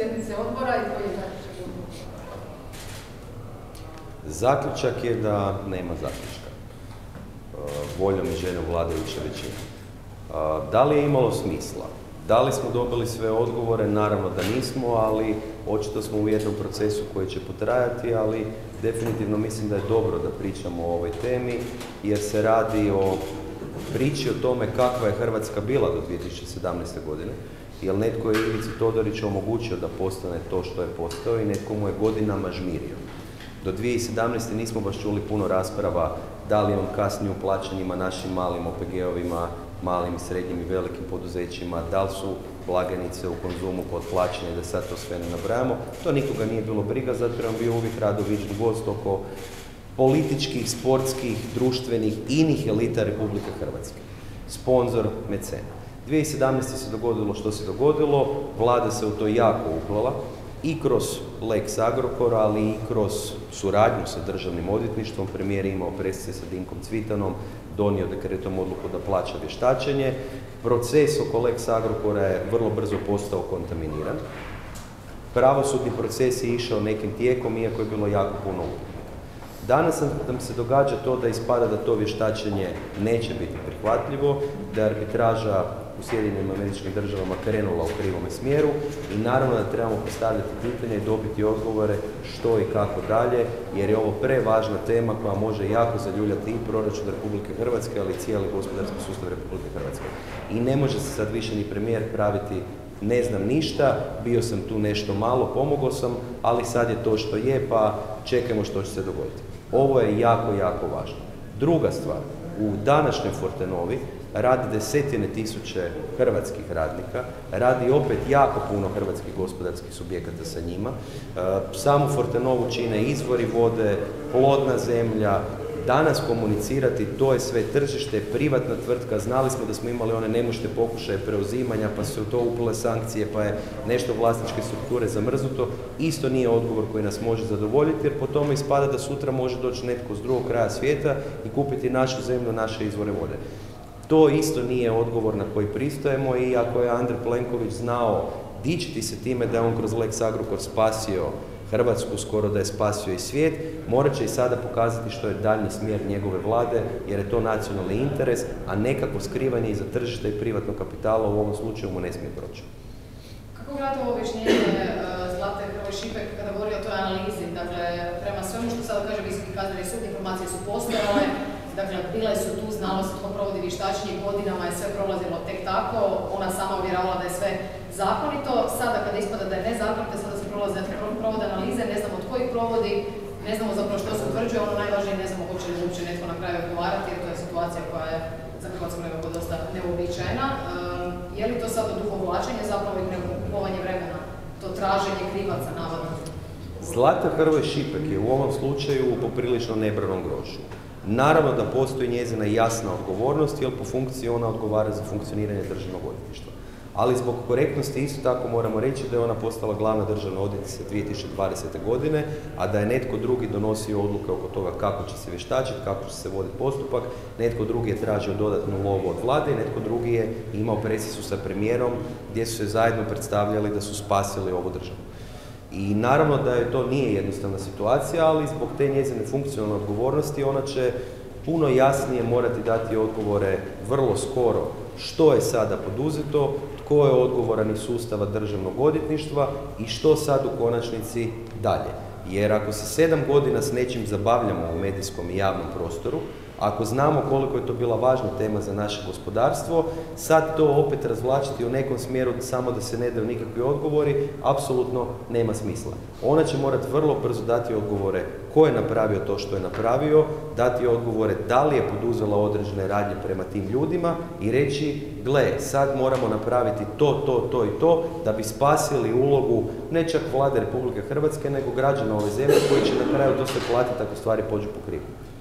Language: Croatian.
sjednice odbora i koji je zaključak odbora? Zaključak je da nema zaključka. Voljom i željom vladajuće većine. Da li je imalo smisla? Da li smo dobili sve odgovore? Naravno da nismo, ali očito smo u jednom procesu koji će potrajati, ali definitivno mislim da je dobro da pričamo o ovoj temi, jer se radi o priči o tome kakva je Hrvatska bila do 2017. godine, jer netko je Ivici Todoriću omogućio da postane to što je postao i netko mu je godinama žmirio. Do 2017. nismo baš čuli puno rasprava da li on kasni u plaćanjima našim malim OPG-ovima, malim i srednjim i velikim poduzećima, da li su blagajnice u Konzumu potplaćene, da sad to sve ne nabrajamo. To nikoga nije bilo briga, zato je on bio uvijek rado viđen gost oko političkih, sportskih, društvenih, inih elita Republike Hrvatske. Sponzor, mecena. 2017. se dogodilo što se dogodilo, vlada se u to jako uplela i kroz Lex Agrokor, ali i kroz suradnju sa državnim odvjetništvom. Premijer je imao presice sa Dinkom Cvitanom, donio dekretom odluku da plaća vještačenje. Proces oko Lex Agrokora je vrlo brzo postao kontaminiran. Pravosudni proces je išao nekim tijekom, iako je bilo jako puno upitnika. Danas nam se događa to da ispada da to vještačenje neće biti prihvatljivo, da je arbitraža u Sjedinjenim Američkim Državama krenula u krivome smjeru i naravno da trebamo postavljati pitanje i dobiti odgovore što i kako dalje, jer je ovo prevažna tema koja može jako zaljuljati i proračun Republike Hrvatske, ali i cijeli gospodarski sustav Republike Hrvatske. I ne može se sad više ni premijer praviti ne znam ništa, bio sam tu nešto malo, pomogao sam, ali sad je to što je, pa čekajmo što će se dogoditi. Ovo je jako, jako važno. Druga stvar, u današnjoj Fortenovi radi desetine tisuće hrvatskih radnika, radi opet jako puno hrvatskih gospodarskih subjekata sa njima. Samu Fortenovu čine izvori vode, plodna zemlja. Danas komunicirati, to je sve tržište, privatna tvrtka, znali smo da smo imali one nemoćne pokušaje preuzimanja, pa su to upale sankcije, pa je nešto vlasničke strukture zamrznuto. Isto nije odgovor koji nas može zadovoljiti, jer po tome ispada da sutra može doći netko s drugog kraja svijeta i kupiti našu zemlju, naše izvore vode. To isto nije odgovor na koji pristajemo i ako je Andrej Plenković znao dičiti se time da je on kroz Lex Agrokor spasio Hrvatsku, skoro da je spasio i svijet, morat će i sada pokazati što je daljnji smjer njegove vlade, jer je to nacionalni interes, a nekako skrivanje iza tržišta i privatnog kapitala u ovom slučaju mu ne smije proći. Kako gledate ovo objašnjenje Zlate Hrvoj Šipek kada govori o toj analizi? Dakle, prema svemu što sada kaže Visoki kazneni sud, informacije su postojale, dakle, bile su tu, znalo se tko provodi vještačenje, godinama je sve prolazilo tek tako, ona sama uvjeravala da je sve zakonito. Sada kada ispada da je nezakonito, sada se provode analize, ne znamo tko ih provodi, ne znamo zapravo što se utvrđuje, ono najvažnije ne znamo hoće li uopće netko na kraju odgovarati, jer to je situacija koja je za Hrvatsku nekako dosta neuobičajena. Je li to sad odugovlačenje zapravo i kupovanje vremena, to traženje krivaca navodno? Zlata Hrvoj Šipek je u ovom slučaju u poprilično nebranom grošu. Naravno da postoji njezina jasna odgovornost, jer po funkciji ona odgovara za funkcioniranje državnog odvjetništva. Ali zbog korektnosti isto tako moramo reći da je ona postala glavna državna odvjetnica 2020. godine, a da je netko drugi donosio odluke oko toga kako će se vještačiti, kako će se voditi postupak, netko drugi je tražio dodatnu lovu od vlade i netko drugi je imao presicu sa premijerom gdje su se zajedno predstavljali da su spasili ovu državu. I naravno da je to nije jednostavna situacija, ali zbog te njezine funkcionalne odgovornosti ona će puno jasnije morati dati odgovore vrlo skoro što je sada poduzeto, tko je odgovoran iz sustava državnog odvjetništva i što sad u konačnici dalje. Jer ako se 7 godina s nečim zabavljamo u medijskom i javnom prostoru, ako znamo koliko je to bila važna tema za naše gospodarstvo, sad to opet razvlačiti u nekom smjeru samo da se ne daju nikakvi odgovori, apsolutno nema smisla. Ona će morati vrlo brzo dati odgovore ko je napravio to što je napravio, dati odgovore da li je poduzela određene radnje prema tim ljudima i reći, gle, sad moramo napraviti to i to da bi spasili ulogu ne čak vlade Republike Hrvatske, nego građana ove zemlje koji će na kraju to sve platiti ako stvari pođu po krivu.